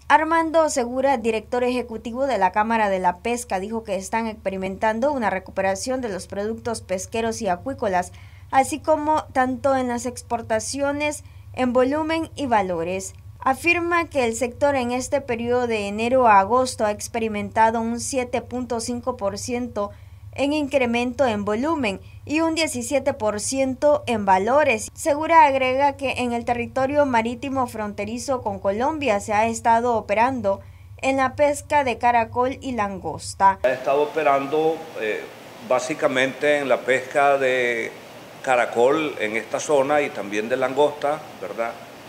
Armando Segura, director ejecutivo de la Cámara de la Pesca, dijo que están experimentando una recuperación de los productos pesqueros y acuícolas, así como tanto en las exportaciones, en volumen y valores. Afirma que el sector en este periodo de enero a agosto ha experimentado un 7.5% en incremento en volumen y un 17% en valores. Segura agrega que en el territorio marítimo fronterizo con Colombia se ha estado operando en la pesca de caracol y langosta. Ha estado operando básicamente en la pesca de caracol en esta zona y también de langosta, ¿verdad?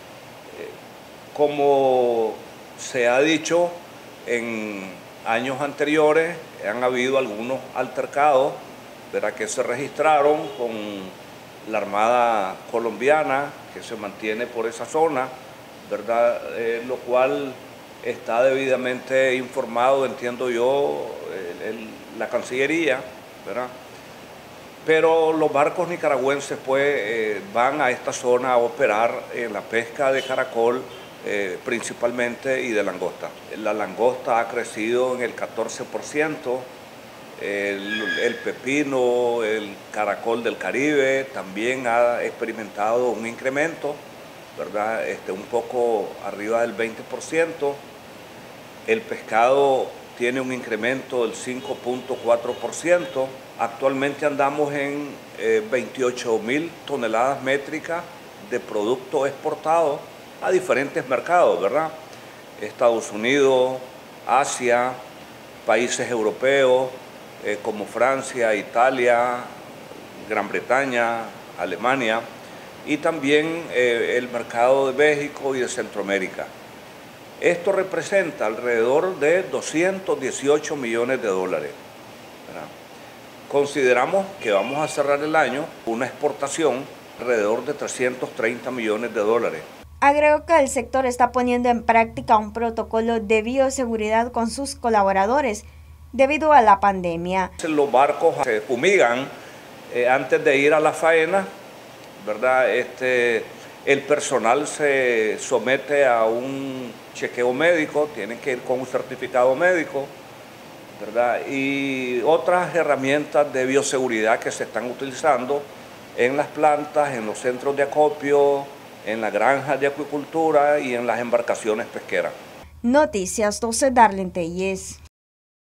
Como se ha dicho en años anteriores, han habido algunos altercados, ¿verdad?, que se registraron con la Armada colombiana que se mantiene por esa zona, ¿verdad?, lo cual está debidamente informado, entiendo yo, la Cancillería, ¿verdad? Pero los barcos nicaragüenses pues van a esta zona a operar en la pesca de caracol principalmente y de langosta. La langosta ha crecido en el 14%, el pepino, el caracol del Caribe también ha experimentado un incremento, ¿verdad? Un poco arriba del 20%. El pescado tiene un incremento del 5.4%. Actualmente andamos en 28.000 toneladas métricas de producto exportado a diferentes mercados, ¿verdad? Estados Unidos, Asia, países europeos como Francia, Italia, Gran Bretaña, Alemania y también el mercado de México y de Centroamérica. Esto representa alrededor de 218 millones de dólares, ¿verdad? Consideramos que vamos a cerrar el año con una exportación alrededor de 330 millones de dólares. Agregó que el sector está poniendo en práctica un protocolo de bioseguridad con sus colaboradores debido a la pandemia. Los barcos se fumigan antes de ir a la faena, ¿verdad? El personal se somete a un chequeo médico, tienen que ir con un certificado médico, ¿verdad? Y otras herramientas de bioseguridad que se están utilizando en las plantas, en los centros de acopio, en las granjas de acuicultura y en las embarcaciones pesqueras. Noticias 12, Darlene Telles.